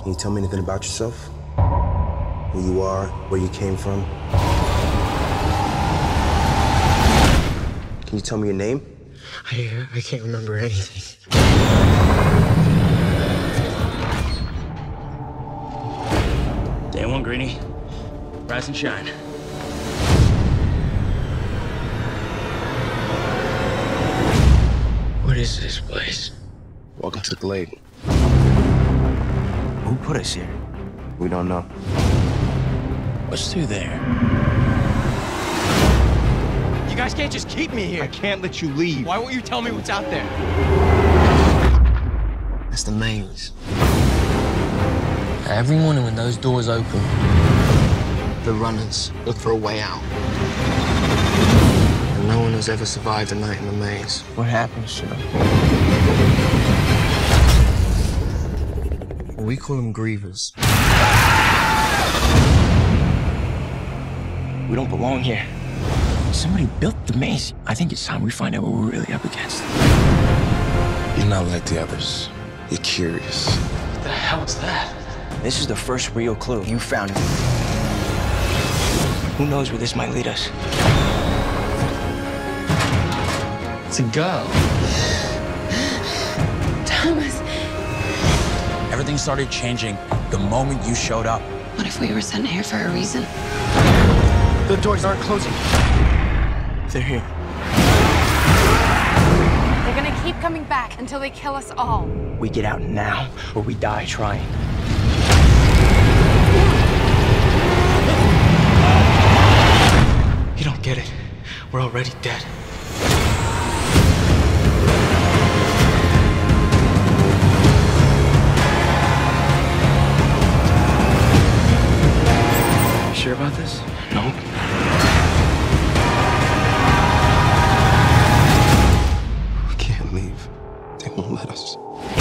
Can you tell me anything about yourself? Who you are, where you came from? Can you tell me your name? I can't remember anything. Day one, Greenie. Rise and shine. What is this place? Welcome to the Glade. Who put us here? We don't know. What's through there? You guys can't just keep me here. I can't let you leave. Why won't you tell me what's out there? That's the maze. Every morning when those doors open, The runners look for a way out. And no one has ever survived a night in the maze. what happens to them? We call them grievers. We don't belong here. Somebody built the maze. I think it's time we find out what we're really up against. You're not like the others. You're curious. What the hell is that? This is the first real clue. You found it. Who knows where this might lead us? It's a girl. Thomas. Everything started changing the moment you showed up. What if we were sent here for a reason? The doors aren't closing. They're here. They're gonna keep coming back until they kill us all. We get out now, or we die trying. You don't get it. We're already dead. You sure about this? No. We can't leave. They won't let us.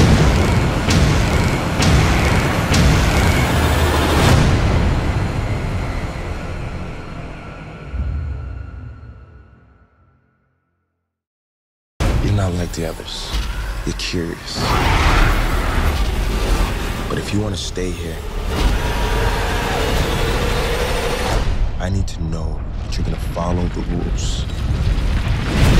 You're not like the others. You're curious. But if you want to stay here, I need to know that you're gonna follow the rules.